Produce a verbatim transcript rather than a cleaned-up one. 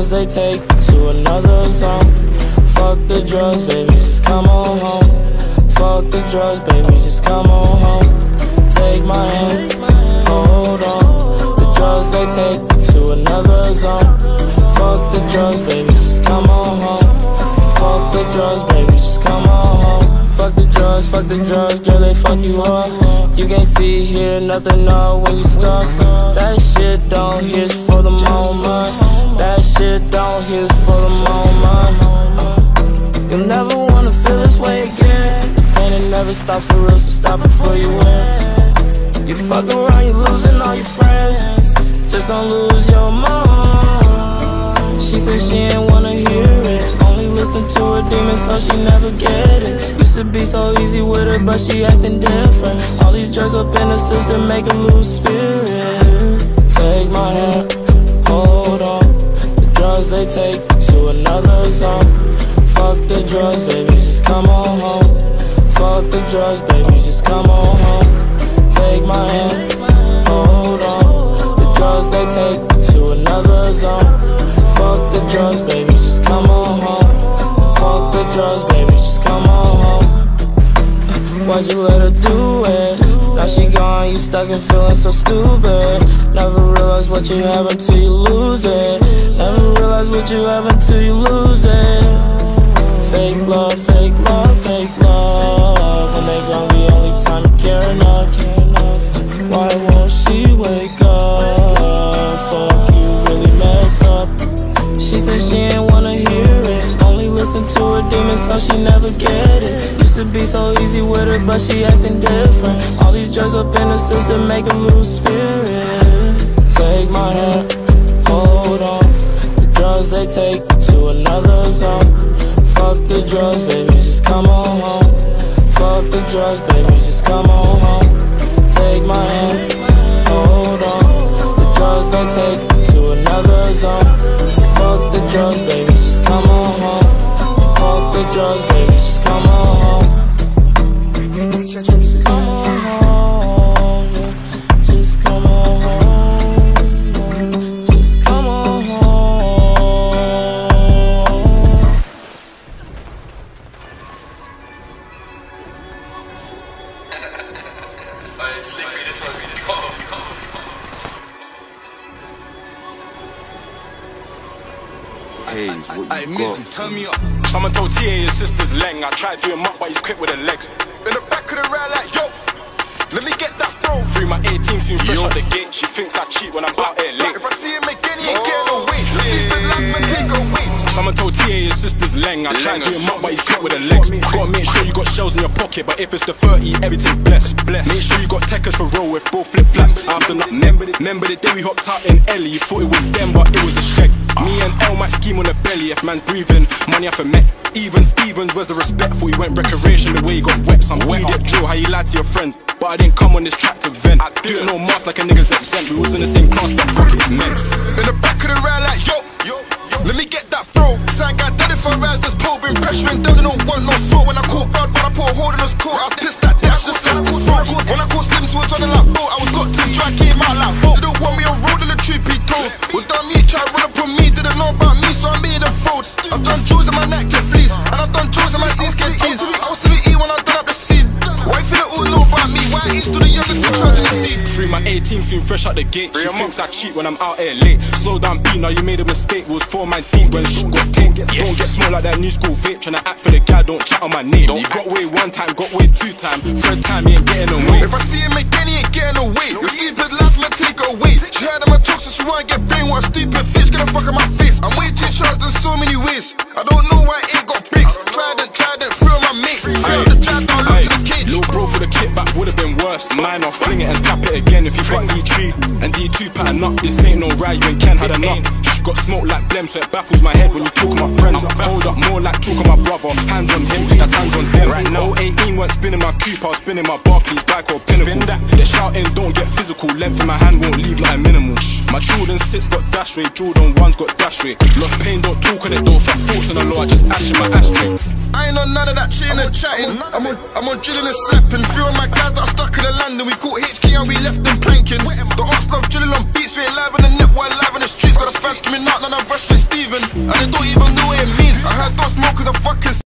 drugs, they take you to another zone. Fuck the drugs, baby, just come on home. Fuck the drugs, baby, just come on home. Take my hand, hold on. The drugs, they take you to another zone. Fuck the drugs, baby, just come on home. Fuck the drugs, baby, just come on home. Fuck the drugs, fuck the drugs, girl, they fuck you up. You can't see, hear nothing, know when you start. That shit don't hit for the moment. That shit don't hit for the moment. You'll never wanna feel this way again. And it never stops for real, so stop before you win. You fuck around, you're losing all your friends. Just don't lose your mind. She said she ain't wanna hear it. Only listen to her demons, so she never get it. Used to be so easy with her, but she acting different. All these drugs up in the system make her lose spirit. Take my hand, hold on. The drugs, they take you to another zone. Fuck the drugs, baby, just come on home. Fuck the drugs, baby, just come on home. Take my hand, hold on. The drugs, they take you to another zone. Fuck the drugs, baby, just come on home. Fuck the drugs, baby, just come on home. Why'd you let her do it? Now she gone, you stuck and feeling so stupid. Never realize what you have until you lose it. Never realize what you have until you lose it. Fake love, fake love, fake love. And they gon' be only time you care enough. Why won't she wake up? Fuck, you really messed up. She said she ain't wanna hear it. Only listen to her demons, so she never get it. Used to be so easy with her, but she acting different. All these drugs up in the system make her lose spirit. Take my hand, hold on. The drugs, they take you to another zone. Fuck the drugs, baby, just come on home. Fuck the drugs, baby, just come on home. Take my hand, hold on. The drugs, they take you to another zone. Fuck the drugs, baby, just come on home. Fuck the drugs, baby, just come on home. Just come on home, yeah. Just come on home. Just come on home. Alright, Sleepy, this must be the call. Hey, what you got? Turn me up. Someone told T A his sister's leng. I tried doing muck, but he's quick with the legs. In the back of the ride like, yo, let me get that bro. Free my eighteen, soon fresh out the gate. She thinks I cheat when I'm out here late. If I see him again, he ain't getting away. Let's keep it locked, but take away. Someone told T A his sister's leng. I tried doing muck, but he's quick with the legs. Gotta make sure you got shells in your pocket, but if it's the thirty, everything blessed. Make sure you got techers for roll with both flip flaps. After not remember the day we hopped out in Ellie. You thought it was them, but it was a shag. Me and L might scheme on the belly. If man's breathing, money I for met. Even Stevens, where's the respect for? He went recreation the way he got wet. Some idiot drill, how you lied to your friends. But I didn't come on this track to vent. I didn't know mask like a nigga's exempt. We was in the same class, but fuck it's meant. In the back of the ride like, yo, let me get that bro. Sign guy did it for rides, this pole been pressuring them. They don't want no smoke. When I caught bad, but I put a hold in his coat. I was pissed that day, I should've slapped his throat. When I caught Slim Switch on the like boat, I was got to try, came out like boat. They don't want me on road, and the truth be told. Well done me, try run up on me, didn't know about me, so I made a fold. I've done jewels in my neck, get fleece, and I've done jewels in my jeans, get jeans. I was seventeen when I done up the scene. Why you feel it all know about me? Why I each to the youngest in charge in the seat? Free my eighteen, soon fresh out the gate. She thinks I cheat when I'm out here late. Slow down B, now you made a mistake. Was four man deep when shit got take. Don't get small like that new school vape. Tryna act for the guy, don't chat on my name. You got away one time, got away two time. Third time, he ain't getting away. If I see him again, he ain't getting away. Your stupid laugh, I'ma take her away. She heard him talk, so she wanna get brainwashed. Stupid bitch, get the fuck out my face. I'm way too charged in so many ways. I don't know why I ain't got bricks. Tried it, tried it, threw my mates. Failed the drive down, look to the cage. Little bro for the kickback would've been worse. Mine, I'll fling it and tap it again. If you got D three and D two pattern up, this ain't no ride, you and Ken had enough. Got smoke like blem, so it baffles my head when you talk of my friends. Hold up more like talk of my brother. Hands on him, that's hands on them. Right now, oh eighteen weren't spinning my coupe, I was spinning my Barclays bag or Pinnacle. They're shouting, don't get physical. Length in my hand won't leave like minimal. My Jordan six got dash rate, Jordan one's got dash rate. Lost pain, don't talk on it though. Fat thoughts on the law, I just ash in my ashtray. I ain't on none of that chilling and chatting. I'm on, I'm on drilling and slapping. Three of my guys that are stuck in the land, and we caught H K and we left them planking. The arts love drilling on beats, we ain't live on the net, we're live on the streets. Got a fan screaming out, none of us